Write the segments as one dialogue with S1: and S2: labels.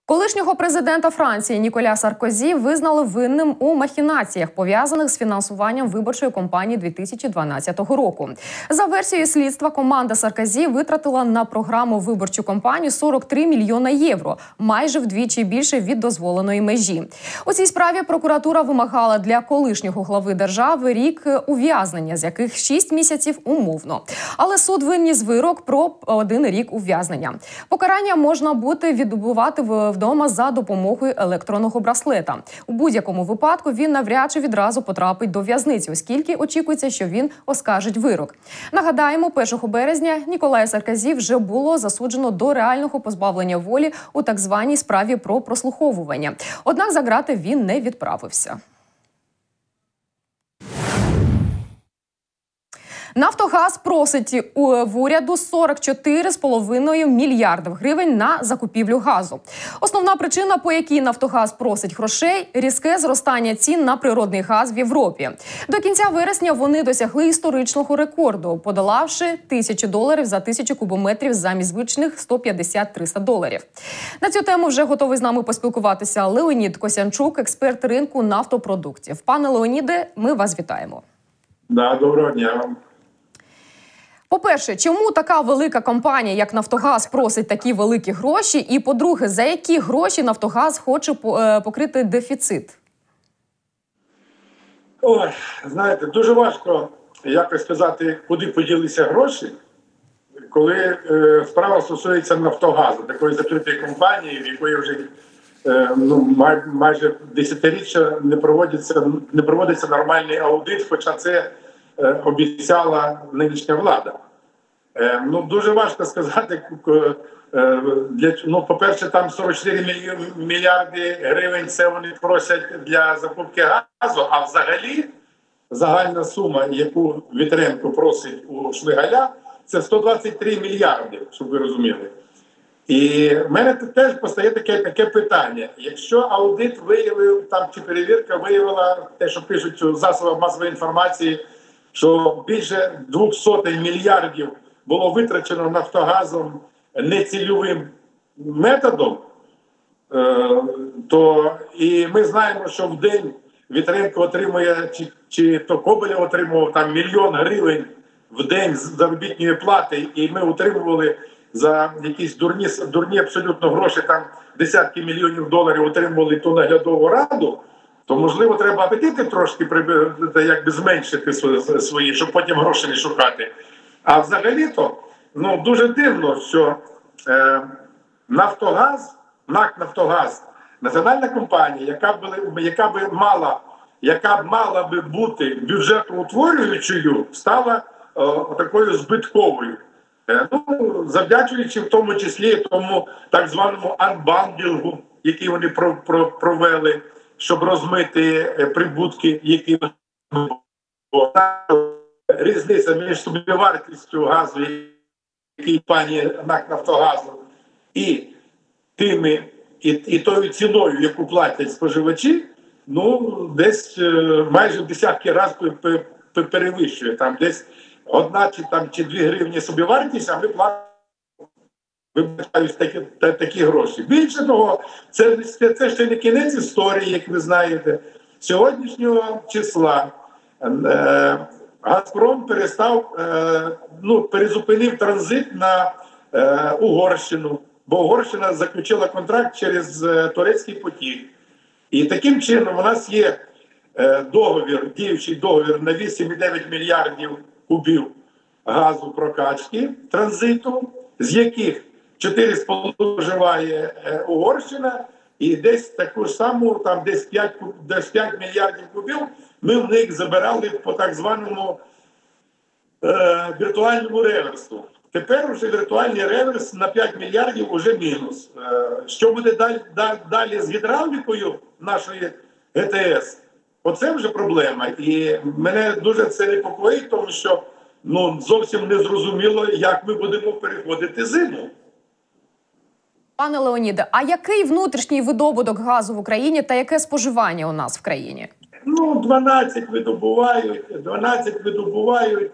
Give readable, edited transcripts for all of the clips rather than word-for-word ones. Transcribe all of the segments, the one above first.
S1: Колишнього президента Франції Ніколя Саркозі визнали винним у махінаціях, пов'язаних з фінансуванням виборчої кампанії 2012 року. За версією слідства, команда Саркозі витратила на програму виборчу кампанію 43 мільйона євро, майже вдвічі більше від дозволеної межі. У цій справі прокуратура вимагала для колишнього глави держави рік ув'язнення, з яких 6 місяців умовно. Але суд виніс вирок про 1 рік ув'язнення. Покарання можна буде відбувати вдома за допомогою електронного браслета. У будь-якому випадку він навряд чи відразу потрапить до в'язниці, оскільки очікується, що він оскаржить вирок. Нагадаємо, 1 березня Ніколая Саркозі вже було засуджено до реального позбавлення волі у так званій справі про прослуховування. Однак за ґрати він не відправився. «Нафтогаз» просить в уряду 44,5 мільярдів гривень на закупівлю газу. Основна причина, по якій «Нафтогаз» просить грошей – різке зростання цін на природний газ в Європі. До кінця вересня вони досягли історичного рекорду, подолавши $1000 за 1000 кубометрів замість звичних $150-300. На цю тему вже готовий з нами поспілкуватися Леонід Косянчук, експерт ринку нафтопродуктів. Пане Леоніде, ми вас вітаємо.
S2: Доброго дня.
S1: По-перше, чому така велика компанія, як «Нафтогаз», просить такі великі гроші? І, по-друге, за які гроші «Нафтогаз» хоче покрити дефіцит?
S2: Ой, знаєте, дуже важко якось сказати, куди поділися гроші, коли справа стосується «Нафтогазу», такої закритої компанії, в якої вже майже десятиріччя не проводиться нормальний аудит, хоча це обіцяла нинішня влада. Дуже важко сказати, по-перше, там 44 мільярди гривень це вони просять для закупки газу, а взагалі загальна сума, яку Вітренко просить у Шмигаля, це 123 мільярди, щоб ви розуміли. І в мене теж постає таке питання. Якщо аудит виявив, чи перевірка виявила те, що пишуть у засобах масової інформації, що більше 200 мільярдів було витрачено «Нафтогазом» нецільовим методом, то і ми знаємо, що в день Вітренко отримує, чи то Коболєв отримував там $1 мільйон в день заробітної плати, і ми отримували за якісь дурні абсолютно гроші, там десятки мільйонів доларів отримували ту наглядову раду, то, можливо, треба апетити трошки зменшити свої, щоб потім гроші не шукати. А взагалі-то, дуже дивно, що «Нафтогаз», НАК «Нафтогаз», національна компанія, яка б мала би бути бюджетоутворюючою, стала такою збитковою. Завдячуючи в тому числі тому так званому анбандлінгу, який вони провели, щоб розмити прибутки, які різниця між собівартістю газу, який пані НАК «Нафтогазу», і тою ціною, яку платять споживачі, десь майже в десятки разів перевищує. Там десь 1 чи 2 гривні собівартість, а ми платимо такі гроші. Більше того, це ще не кінець історії, як ви знаєте. Сьогоднішнього числа «Газпром» перезупинив транзит на Угорщину, бо Угорщина заключила контракт через турецький потік. І таким чином у нас є діючий договір на 8,9 мільярдів кубів газу прокачки транзиту, з яких 4,5 вживає Угорщина, і десь таку ж саму, десь 5 мільярдів кубів ми в них забирали по так званому віртуальному реверсу. Тепер вже віртуальний реверс на 5 мільярдів уже мінус. Що буде далі з гідравлікою нашої ГТС? Оце вже проблема. І мене дуже це непокоїть, тому що зовсім не зрозуміло, як ми будемо переходити зиму.
S1: Пане Леоніде, а який внутрішній видобуток газу в Україні та яке споживання у нас в країні?
S2: 12 видобувають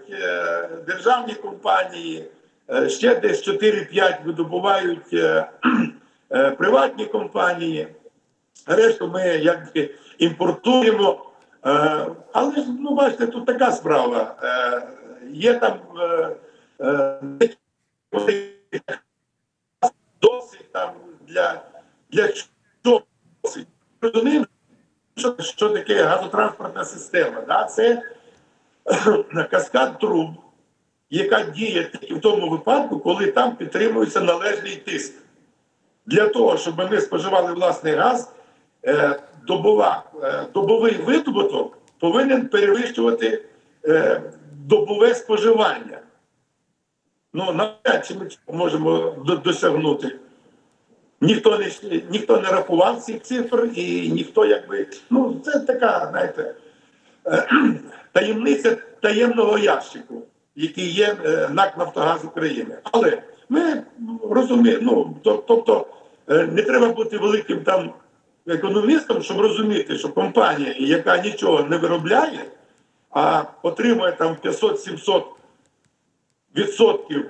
S2: державні компанії, ще десь 4-5 видобувають приватні компанії. Решту ми якби імпортуємо. Але ж, ну, бачите, тут така справа. Є там досить там для чого. Розуміємо, що таке газотранспортна система. Да? Це каскад труб, яка діє тільки в тому випадку, коли там підтримується належний тиск. Для того, щоб ми споживали власний газ, добовий видобуток повинен перевищувати добове споживання. Ну, навряд чи ми можемо досягнути. Ніхто не рахував цих цифр, і ніхто якби... Ну, це така, знаєте, таємниця таємного ящику, який є НАК «Нафтогаз України». Але ми розуміємо, ну, тобто не треба бути великим там економістом, щоб розуміти, що компанія, яка нічого не виробляє, а отримує там 500-700%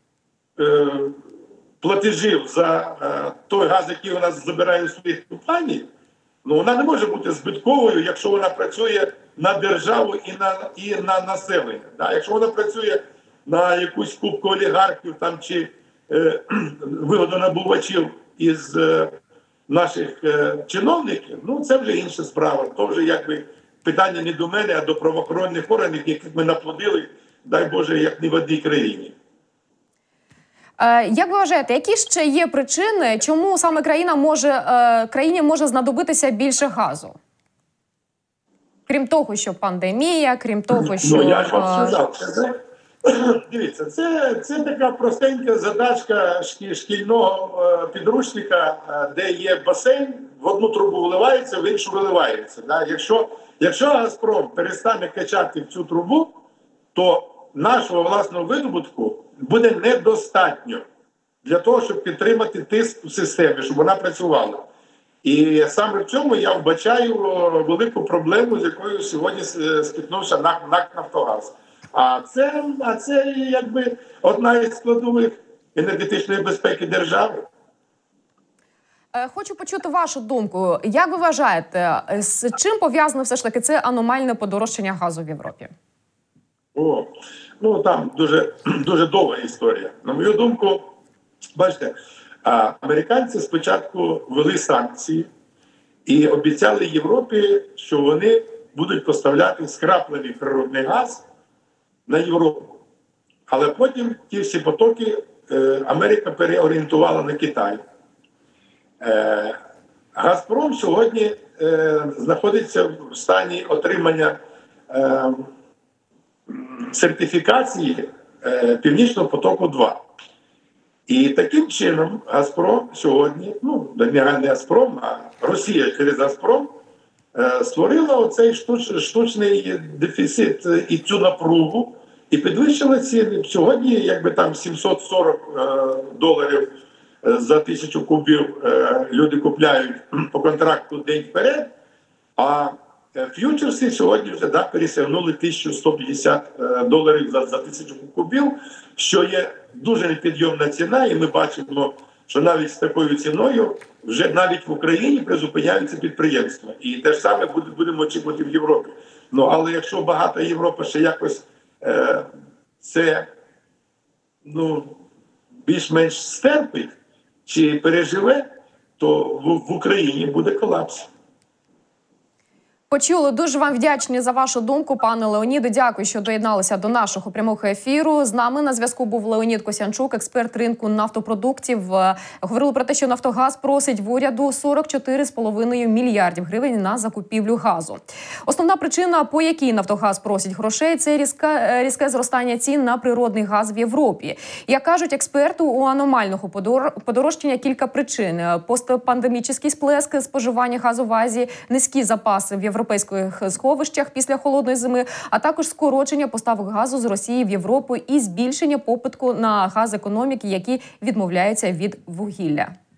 S2: платежів за той газ, який вона забирає у своїх компаній, ну вона не може бути збитковою, якщо вона працює на державу і на населення. Да? Якщо вона працює на якусь купку олігархів там, чи вигодонабувачів із наших чиновників, ну це вже інша справа. То вже якби питання не до мене, а до правоохоронних органів, яких ми наплодили, дай Боже, як ні в одній країні.
S1: Як ви вважаєте, які ще є причини, чому саме країні може знадобитися більше газу? Крім того, що пандемія, крім того, що...
S2: Ну, я ж вам сказав. Дивіться, це така простенька задачка шкільного підручника, де є басейн, в одну трубу вливається, в іншу виливається. Да? Якщо «Газпром» перестане качати в цю трубу, то нашого власного видобутку буде недостатньо для того, щоб підтримати тиск в системі, щоб вона працювала. І саме в цьому я вбачаю велику проблему, з якою сьогодні стикнувся НАК «Нафтогаз». А це якби одна із складових енергетичної безпеки держави.
S1: Хочу почути вашу думку. Як ви вважаєте, з чим пов'язано все ж таки це аномальне подорожчання газу в Європі?
S2: Ну там дуже довга історія. На мою думку, бачите, американці спочатку ввели санкції і обіцяли Європі, що вони будуть поставляти скраплений природний газ на Європу. Але потім ті всі потоки Америка переорієнтувала на Китай. «Газпром» сьогодні знаходиться в стані отримання сертифікації «Північного потоку-2». І таким чином «Газпром» сьогодні, ну, не «Газпром», а Росія через «Газпром» створила оцей штучний дефіцит і цю напругу, і підвищила ціни. Сьогодні, якби там $740 за 1000 кубів люди купляють по контракту день вперед, а ф'ючерси сьогодні вже пересягнули $1150 за 1000 кубів, що є дуже непідйомна ціна, і ми бачимо, що навіть з такою ціною вже навіть в Україні призупиняються підприємства. І те ж саме будемо очікувати в Європі. Ну, але якщо багата Європа ще якось це більш-менш стерпить чи переживе, то в Україні буде колапс.
S1: Почули. Дуже вам вдячні за вашу думку, пане Леоніде. Дякую, що доєдналися до нашого прямого ефіру. З нами на зв'язку був Леонід Косянчук, експерт ринку нафтопродуктів. Говорили про те, що «Нафтогаз» просить в уряду 44,5 мільярдів гривень на закупівлю газу. Основна причина, по якій «Нафтогаз» просить грошей, це різке зростання цін на природний газ в Європі. Як кажуть експерти, у аномального подорожчання кілька причин. Постпандемічний сплеск споживання газу в Азії, низькі запаси в європейських сховищах після холодної зими, а також скорочення поставок газу з Росії в Європу і збільшення попиту на газ економіки, які відмовляються від вугілля.